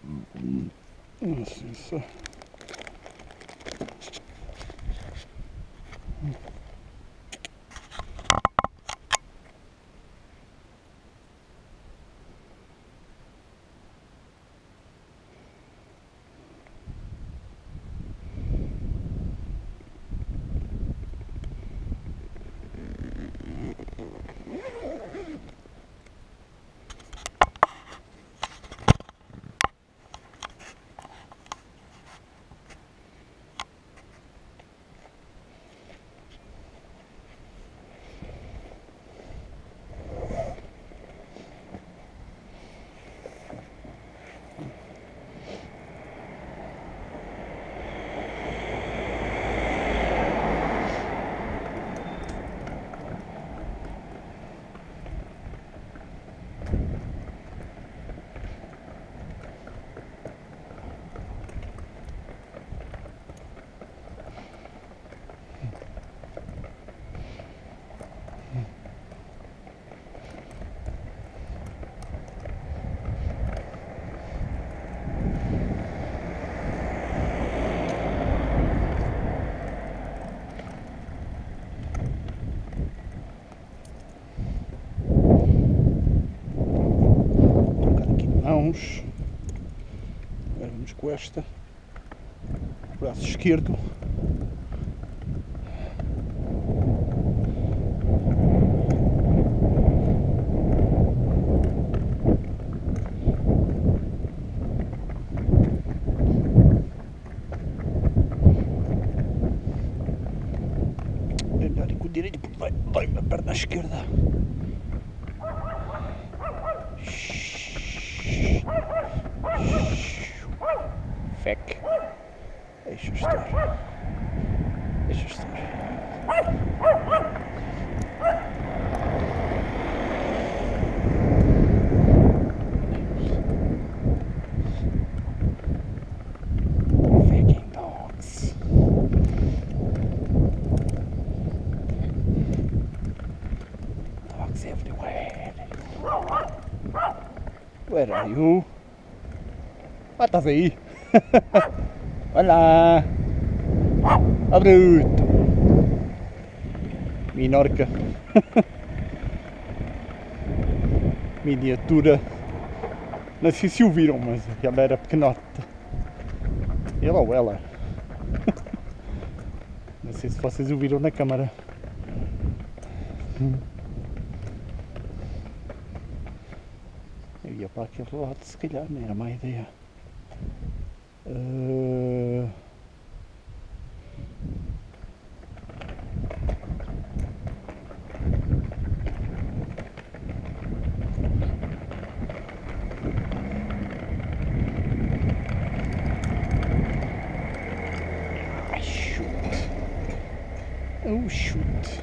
Assim só. Mãos. Agora vamos com esta. Braço esquerdo. Olhar com o direito porque vai-me a perna esquerda. Fec. Deixa estar. Deixa estar. Fucking dogs. Dogs everywhere. Where are you? Ah, estás aí? Olá! A bruto! Minorca! Miniatura! Não sei se o viram, mas ela era pequenota. Ele ou ela? Não sei se vocês o viram na câmara. Eu ia para aquele lado, se calhar, não era má ideia. Shoot. Oh, shoot.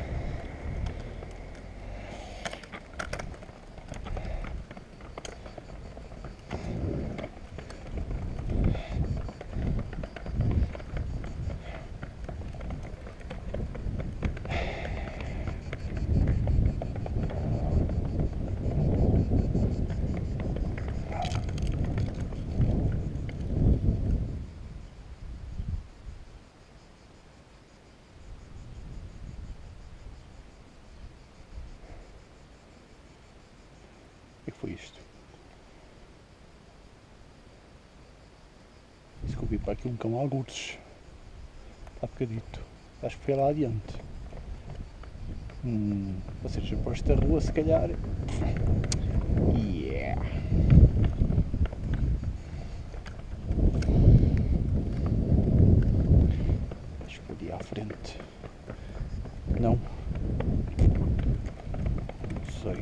O que foi isto? Desculpe para aqui um cão algures. Há bocadito. Acho que foi lá adiante. Ou seja, por esta rua se calhar. Yeah! Acho que foi ali à frente. Não? Não sei.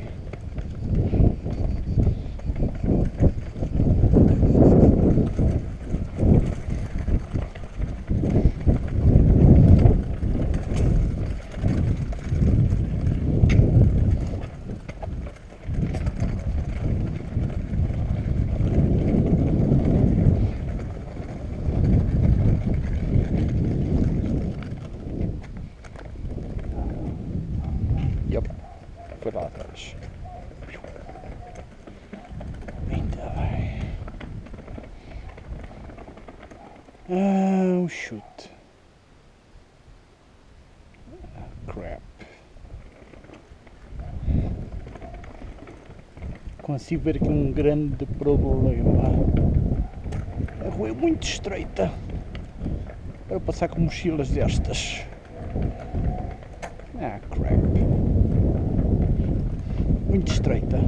Ah, o chute. Crap. Consigo ver aqui um grande problema. A rua é muito estreita para passar com mochilas destas. Ah, crap. Muito estreita.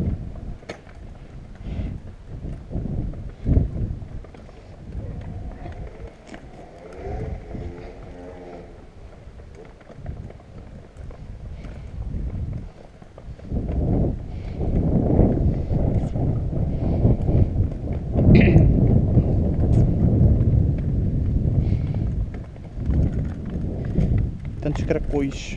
Tantos caracóis.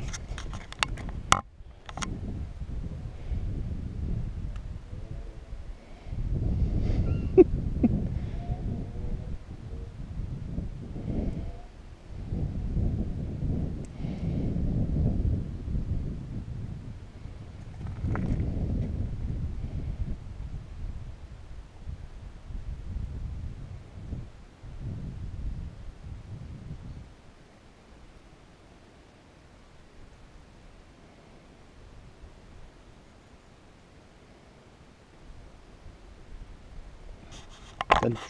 Tantos.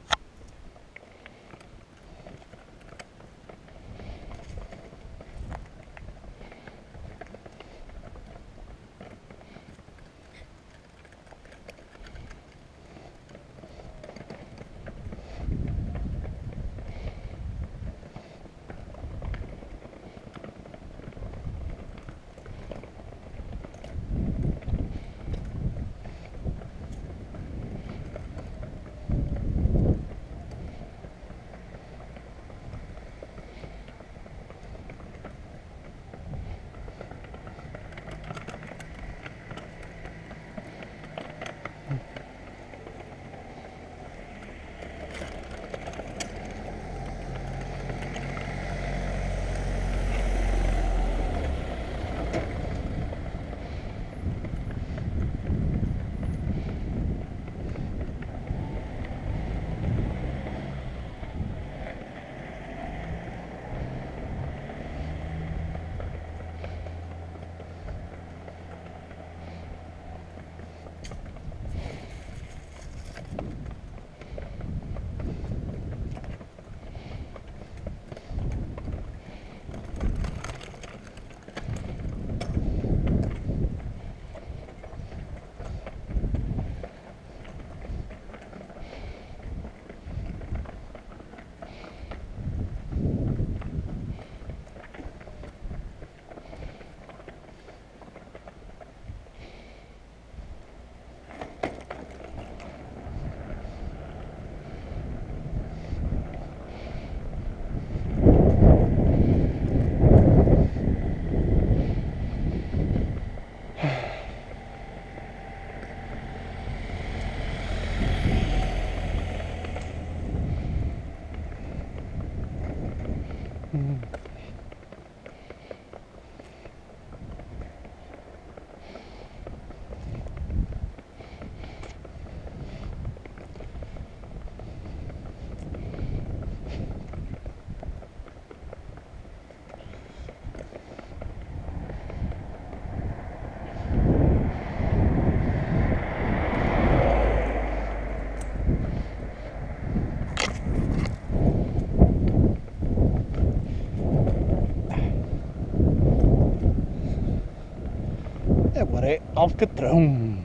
Agora é Alcatrão.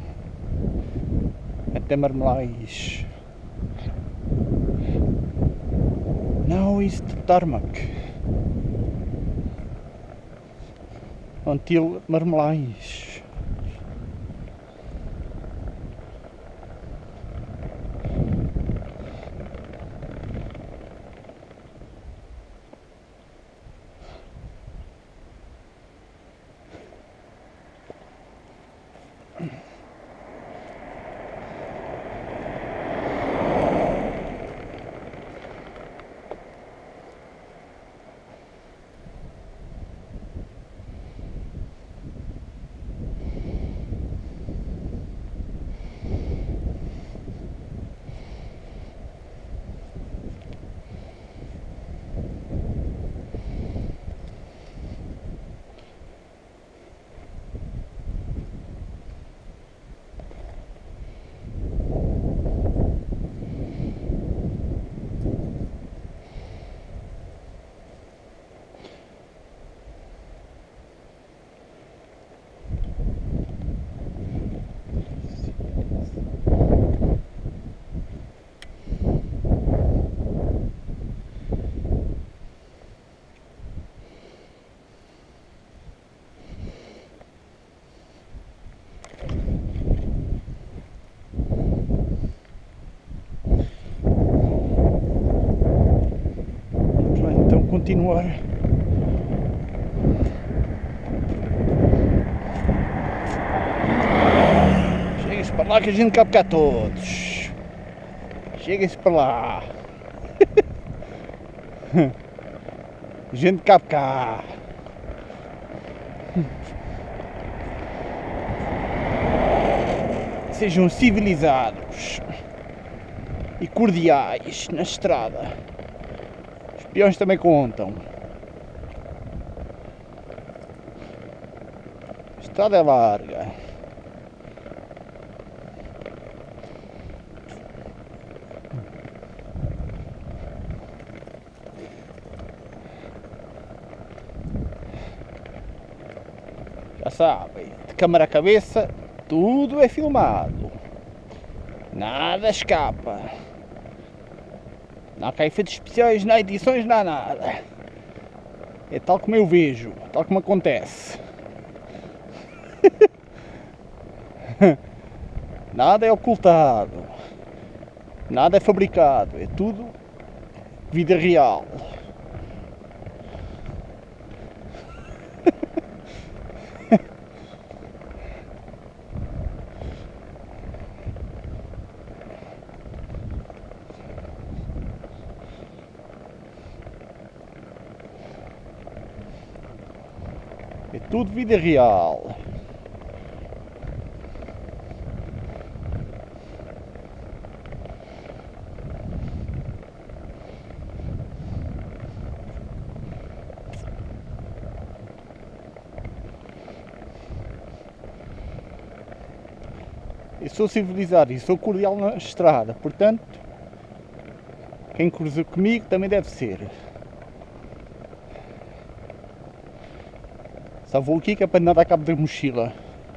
Até Marmelais. Now is the tarmac. Until Marmelais. continuar. Cheguem-se para lá que a gente cabe cá todos. Cheguem-se para lá. A gente cabe cá. Sejam civilizados e cordiais na estrada. Os peões também contam. A estrada é larga. Já sabem, de câmara à cabeça, tudo é filmado. Nada escapa. Não há cá efeitos especiais, não há edições, não há nada. É tal como eu vejo, tal como acontece. Nada é ocultado. Nada é fabricado. É tudo vida real. É tudo vida real. Eu sou civilizado e sou cordial na estrada, portanto, quem cruza comigo também deve ser. Só vou aqui que é para não dar cabo da mochila.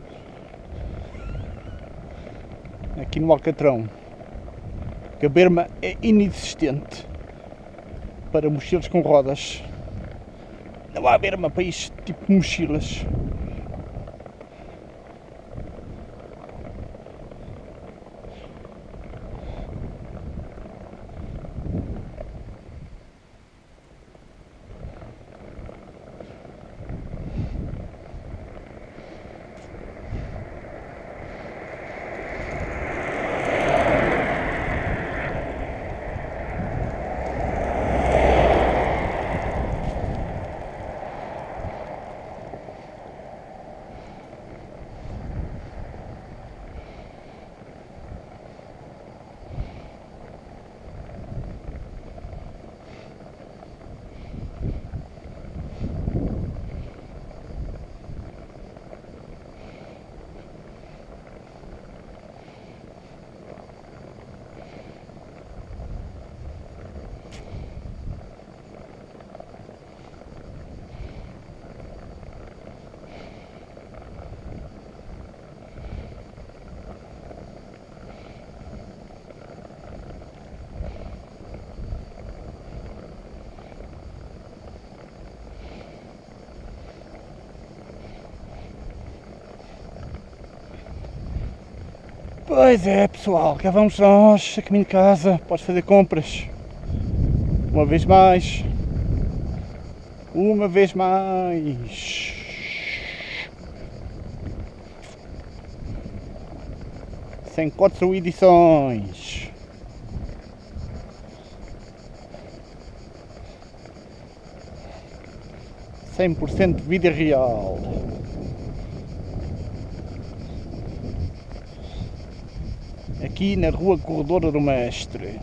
Aqui no Alcatrão. Que a berma é inexistente para mochilas com rodas. Não há berma para este tipo de mochilas. Pois é, pessoal, cá vamos nós a caminho de casa. Podes fazer compras. Uma vez mais. Uma vez mais. Sem cortes ou edições. Cem por cento vida real. Aqui na rua Corredora do Mestre.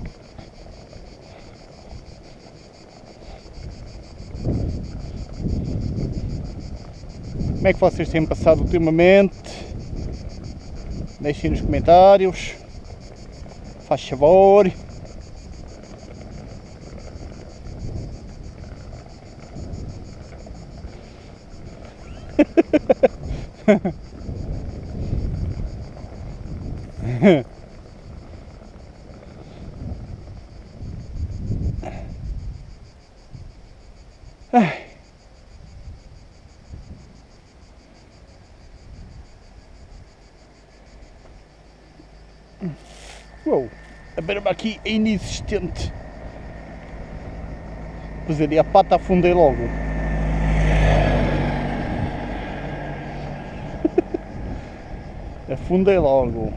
Como é que vocês têm passado ultimamente? Deixem nos comentários. Faz favor. Uou, a berma aqui é inexistente. Pus ali a pata, afundei logo. Afundei logo.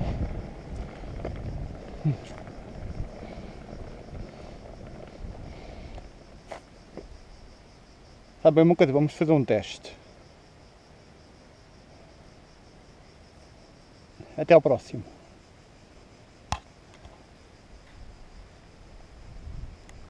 Sabe uma coisa, vamos fazer um teste. Até ao próximo.